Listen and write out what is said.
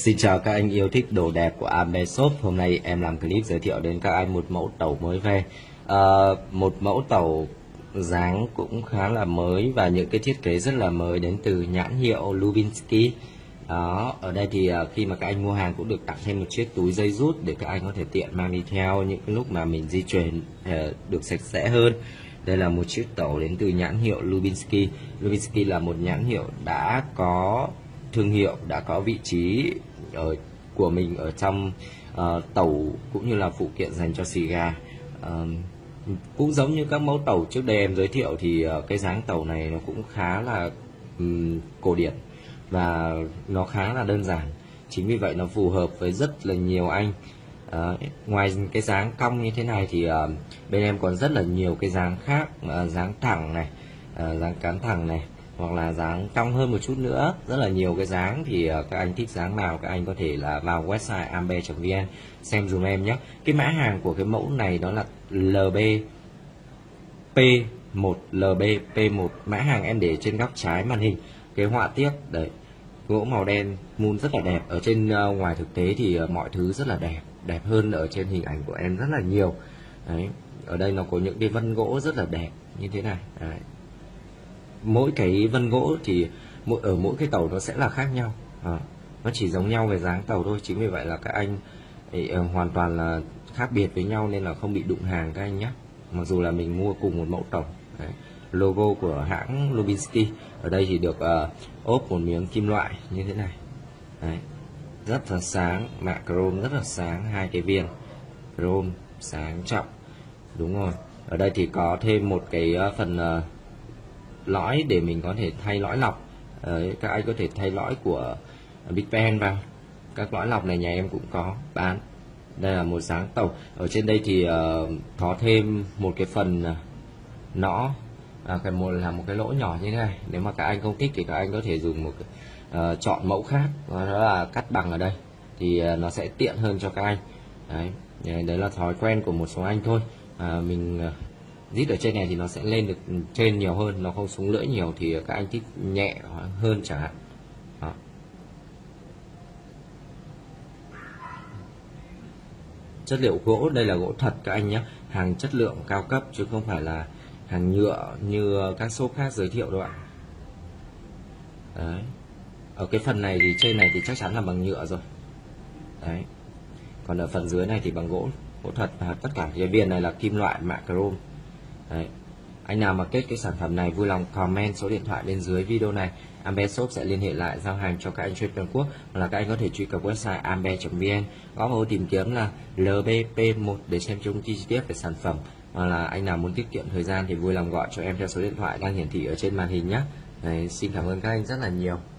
Xin chào các anh yêu thích đồ đẹp của Ambe Shop. Hôm nay em làm clip giới thiệu đến các anh một mẫu tàu mới về. Một mẫu tàu dáng cũng khá là mới và những cái thiết kế rất là mới đến từ nhãn hiệu Lubinsky. Đó, ở đây thì khi mà các anh mua hàng cũng được tặng thêm một chiếc túi dây rút để các anh có thể tiện mang đi theo những cái lúc mà mình di chuyển được sạch sẽ hơn. Đây là một chiếc tàu đến từ nhãn hiệu Lubinsky. Lubinsky là một nhãn hiệu đã có thương hiệu, đã có vị trí của mình ở trong tàu cũng như là phụ kiện dành cho xì gà. Cũng giống như các mẫu tàu trước đây em giới thiệu thì cái dáng tàu này nó cũng khá là cổ điển và nó khá là đơn giản. Chính vì vậy nó phù hợp với rất là nhiều anh. Ngoài cái dáng cong như thế này thì bên em còn rất là nhiều cái dáng khác, dáng thẳng này, dáng cán thẳng này, hoặc là dáng cong hơn một chút nữa. Rất là nhiều cái dáng, thì các anh thích dáng nào các anh có thể là vào website ambe.vn xem dùm em nhé. Cái mã hàng của cái mẫu này đó là LBP1, LBP1. Mã hàng em để trên góc trái màn hình. Cái họa tiết đấy, gỗ màu đen mun rất là đẹp. Ở trên ngoài thực tế thì mọi thứ rất là đẹp, đẹp hơn ở trên hình ảnh của em rất là nhiều. Đấy, ở đây nó có những cái vân gỗ rất là đẹp như thế này. Đấy. Mỗi cái vân gỗ thì ở mỗi cái tàu nó sẽ là khác nhau, nó chỉ giống nhau về dáng tàu thôi. Chính vì vậy là các anh hoàn toàn là khác biệt với nhau nên là không bị đụng hàng các anh nhé, mặc dù là mình mua cùng một mẫu tàu. Đấy. Logo của hãng Lubinsky ở đây thì được ốp một miếng kim loại như thế này. Đấy. Rất là sáng, mạ chrome rất là sáng, hai cái viền chrome sáng trọng. Đúng rồi, ở đây thì có thêm một cái phần lõi để mình có thể thay lõi lọc. Các anh có thể thay lõi của Big Ben vào. Các lõi lọc này nhà em cũng có bán. Đây là một dáng tàu. Ở trên đây thì có thêm một cái phần nõ, là một cái lỗ nhỏ như thế này. Nếu mà các anh không thích thì các anh có thể dùng một chọn mẫu khác, đó là cắt bằng ở đây thì nó sẽ tiện hơn cho các anh. Đấy là thói quen của một số anh thôi. Mình rít ở trên này thì nó sẽ lên được trên nhiều hơn, nó không xuống lưỡi nhiều, thì các anh thích nhẹ hơn chẳng hạn. Đó. Chất liệu gỗ đây là gỗ thật các anh nhé, hàng chất lượng cao cấp chứ không phải là hàng nhựa như các shop khác giới thiệu đâu ạ. Đấy. Ở cái phần này thì trên này thì chắc chắn là bằng nhựa rồi. Đấy. Còn ở phần dưới này thì bằng gỗ thật, và tất cả cái viền này là kim loại mạ chrome. Đấy. Anh nào mà kết cái sản phẩm này vui lòng comment số điện thoại bên dưới video này, Ambe Shop sẽ liên hệ lại giao hàng cho các anh trên toàn quốc, hoặc là các anh có thể truy cập website ambe.vn, gõ vào tìm kiếm là LBP1 để xem chung chi tiết về sản phẩm. Hoặc là anh nào muốn tiết kiệm thời gian thì vui lòng gọi cho em theo số điện thoại đang hiển thị ở trên màn hình nhé. Đấy, xin cảm ơn các anh rất là nhiều.